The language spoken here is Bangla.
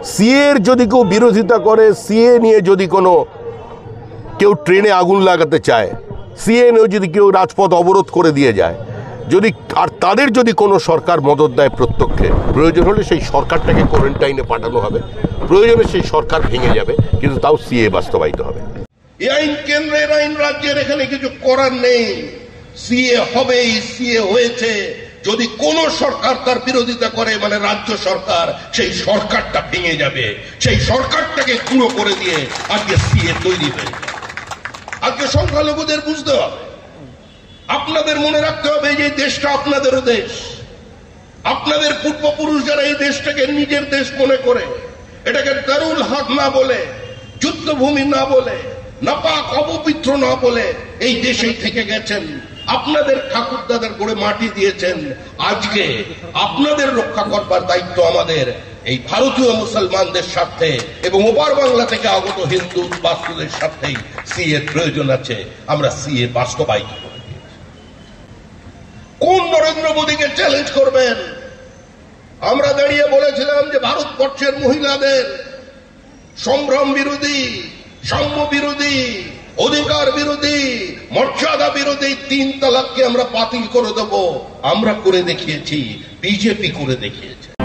সিএ এর যদি কেউ বিরোধিতা করে, সিএ নিয়ে যদি কোনো কেউ ট্রেনে আগুন লাগাতে চায়, সিএ নিয়ে যদি কেউ রাজপথ অবরোধ করে দিয়ে যায়, যদি আর তাদের যদি কোনো সরকার মদত দেয় প্রত্যক্ষে, প্রয়োজন হলে সেই সরকারটাকে কোয়ারেন্টাইনে পাঠানো হবে, প্রয়োজনে সেই সরকার ভেঙে যাবে, কিন্তু তাও সিএ বাস্তবায়িত হবে। এই আইন কেন্দ্রের আইন, রাজ্যের এখানে কিছু করার নেই। সিএ হবেই, সিএ হয়েছে। যদি কোন সরকার তার বিরোধিতা করে, মানে রাজ্য সরকার, সেই সরকারটা ভেঙে যাবে, সেই সরকারটাকে গুঁড়ো করে দিয়ে আজকে সিএ তৈরি হয়ে যাবে। আজকে সংখ্যালঘুদের বুঝতে হবে, আপনাদের মনে রাখতে হবে যে দেশটা আপনাদেরও দেশ। আপনাদের পূর্বপুরুষ যারা এই দেশটাকে নিজের দেশ মনে করে, এটাকে দারুল হক না বলে, যুদ্ধভূমি না বলে, নাপাক অপবিত্র না বলে এই দেশেই থেকে গেছেন। আপনাদের ঠাকুরদাদের করে মাটি দিয়েছেন। আজকে আপনাদের রক্ষা করবার দায়িত্ব আমাদের। এই ভারতীয় মুসলমানদের স্বার্থে এবং ওপার বাংলা থেকে আগত হিন্দু বাস্তুদের স্বার্থেই সিএ প্রয়োজন আছে। আমরা সিএ বাস্তবায়িত করে দিয়েছি। কোন নরেন্দ্র মোদীকে চ্যালেঞ্জ করবেন? আমরা দাঁড়িয়ে বলেছিলাম যে ভারতবর্ষের মহিলাদের সম্ভ্রম বিরোধী, সাম্য বিরোধী, অধিকার বিরোধী, মর্যাদা বিরোধী 3 তালাককে আমরা বাতিল করে দেব। আমরা করে দেখিয়েছি, বিজেপি করে দেখিয়েছে।